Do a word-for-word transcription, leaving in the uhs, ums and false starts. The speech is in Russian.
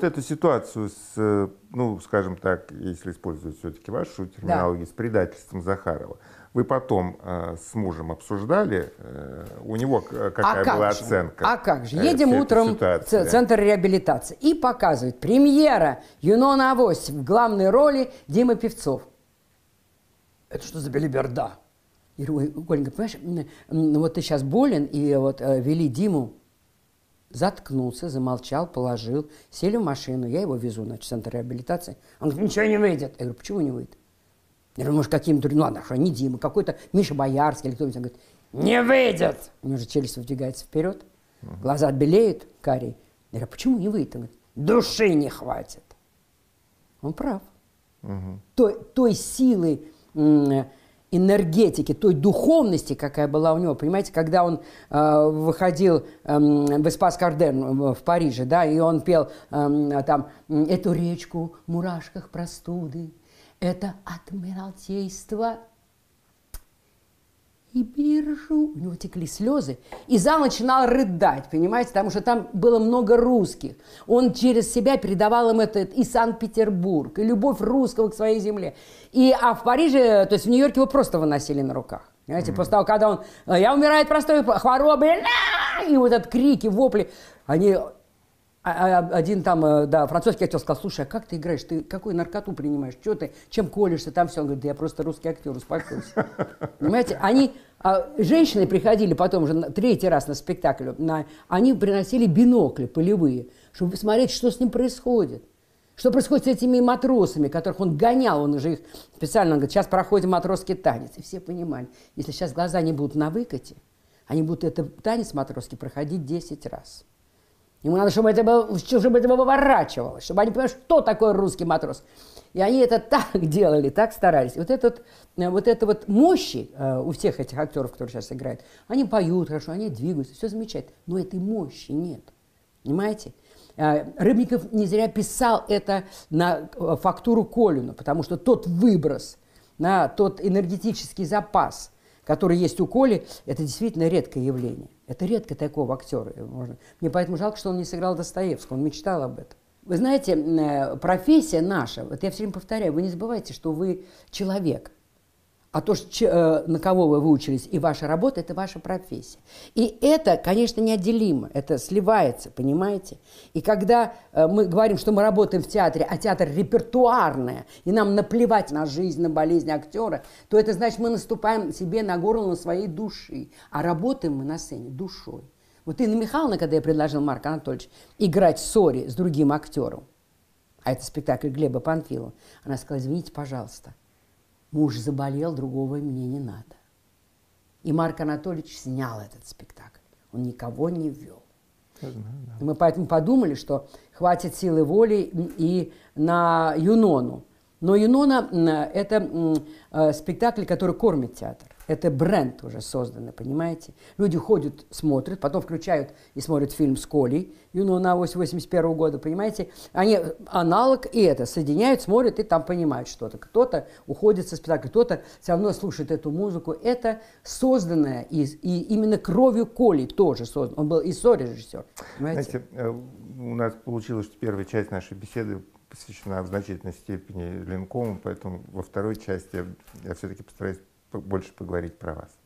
эту ситуацию с, ну, скажем так, если использовать все-таки вашу терминологию, да, с предательством Захарова, вы потом э, с мужем обсуждали, э, у него какая а была же? оценка? А как же? Едем утром в центр реабилитации и показывают премьера Юнона Авось в главной роли Дима Певцов. Это что за белиберда? Я говорю: Коленька, понимаешь, вот ты сейчас болен, и вот э, вели Диму. Заткнулся, замолчал, положил, сели в машину, я его везу, значит, в центр реабилитации. Он говорит: ничего не выйдет. Я говорю: почему не выйдет? Я говорю: может, каким-то, ну ладно, что не Дима, какой-то Миша Боярский или кто-нибудь. Он говорит: не выйдет. У него же челюсть выдвигается вперед, глаза белеют, карие. Я говорю: почему не выйдет? Он говорит: души не хватит. Он прав. Угу. Той, той силы, энергетики, той духовности, какая была у него, понимаете, когда он э, выходил э, в Эспас-Карден в Париже, да, и он пел э, там «Эту речку в мурашках простуды, это Адмиралтейство и биржу». У него текли слезы, и зал начинал рыдать, понимаете, потому что там было много русских. Он через себя передавал им это и Санкт-Петербург, и любовь русского к своей земле. И, а в Париже, то есть в Нью-Йорке его просто выносили на руках. Понимаете, mm-hmm. после того, когда он «Я умираю от простой хворобы», и вот этот крики, вопли, они... Один там, да, французский актер сказал: слушай, а как ты играешь? Ты какую наркоту принимаешь? Что ты? Чем колешься? Там все. Он говорит: да я просто русский актер, успокойся. Понимаете? Они, а, женщины приходили потом уже на, третий раз на спектакль, на, они приносили бинокли полевые, чтобы посмотреть, что с ним происходит. Что происходит с этими матросами, которых он гонял, он уже их специально, он говорит: сейчас проходит матросский танец. И все понимали, если сейчас глаза не будут на выкате, они будут этот танец матросский проходить десять раз. Ему надо, чтобы это, было, чтобы это выворачивалось, чтобы они понимали, что такое русский матрос. И они это так делали, так старались. И вот это вот, вот, это вот мощи э, у всех этих актеров, которые сейчас играют, они поют хорошо, они двигаются, все замечательно. Но этой мощи нет. Понимаете? Э, Рыбников не зря писал это на фактуру Колину, потому что тот выброс, на тот энергетический запас, который есть у Коли, это действительно редкое явление. Это редко такого актера. Можно. Мне поэтому жалко, что он не сыграл Достоевского, он мечтал об этом. Вы знаете, профессия наша, вот я все время повторяю, вы не забывайте, что вы человек. А то, на кого вы выучились, и ваша работа – это ваша профессия. И это, конечно, неотделимо, это сливается, понимаете? И когда мы говорим, что мы работаем в театре, а театр репертуарное, и нам наплевать на жизнь, на болезнь актера, то это значит, мы наступаем себе на горло на своей души, а работаем мы на сцене душой. Вот Инна Михайловна, когда я предложил Марку Анатольевичу играть в ссоре с другим актером, а это спектакль Глеба Панфилова, она сказала: извините, пожалуйста, муж заболел, другого мне не надо. И Марк Анатольевич снял этот спектакль. Он никого не ввел. Да. И мы поэтому подумали, что хватит силы воли и на Юнону. Но Юнона – это спектакль, который кормит театр. Это бренд уже созданный, понимаете? Люди ходят, смотрят, потом включают и смотрят фильм с Колей, Юнона Авось восемьдесят первого года, понимаете? Они аналог и это соединяют, смотрят и там понимают что-то. Кто-то уходит со спектакля, кто-то все равно слушает эту музыку. Это созданное из, и именно кровью Коли тоже создано. Он был и сорежиссер, понимаете? Знаете, у нас получилось, что первая часть нашей беседы посвящена в значительной степени Ленкому, поэтому во второй части я, я все-таки постараюсь больше поговорить про вас.